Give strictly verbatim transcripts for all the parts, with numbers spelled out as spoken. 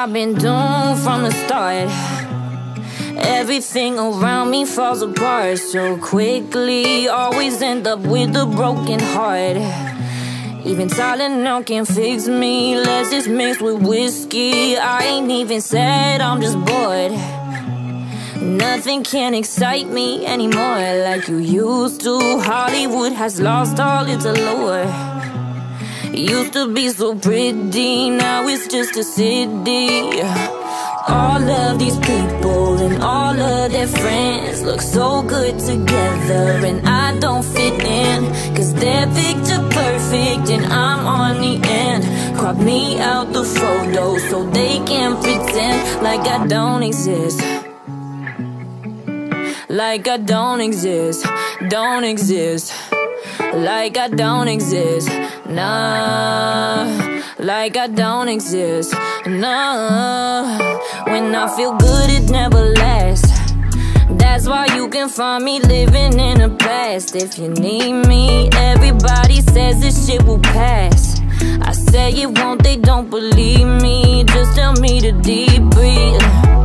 I've been doomed from the start. Everything around me falls apart so quickly. Always end up with a broken heart. Even Tylenol can't fix me. Let's just mix with whiskey. I ain't even sad, I'm just bored. Nothing can excite me anymore like you used to. Hollywood has lost all its allure. Used to be so pretty, now it's just a city. All of these people and all of their friends look so good together, and I don't fit in, cause they're picture perfect and I'm on the end. Crop me out the photo so they can pretend like I don't exist. Like I don't exist, don't exist. Like I don't exist, nah. Like I don't exist, nah. When I feel good it never lasts. That's why you can find me living in the past. If you need me, everybody says this shit will pass. I say it won't, they don't believe me. Just tell me to deep breathe.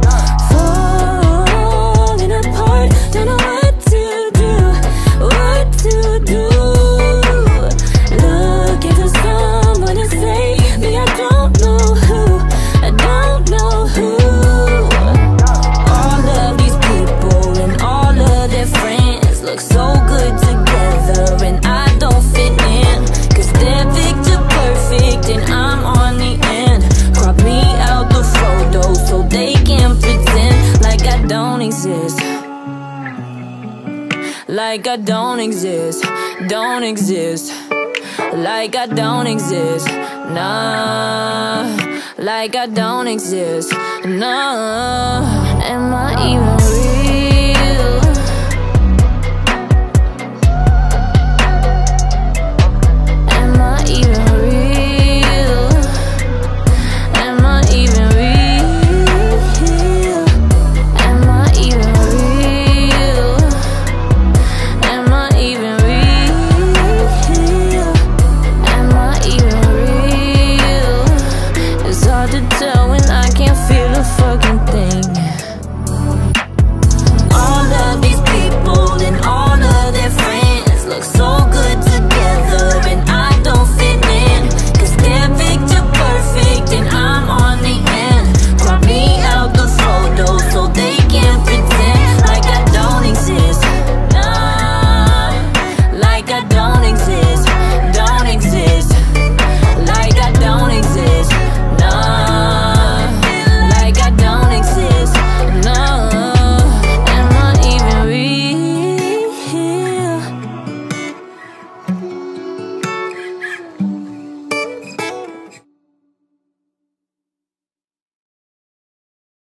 Falling apart, don't know what to do, what to do. Looking for someone to save me, I don't know who, I don't know who. All of these people and all of their friends look so good together, and I don't fit in, cause they're picture perfect and I'm on the end. Crop me out the photo so they can pretend like I don't exist. Like I don't exist, don't exist. Like I don't exist, nah. Like I don't exist, nah. Am I even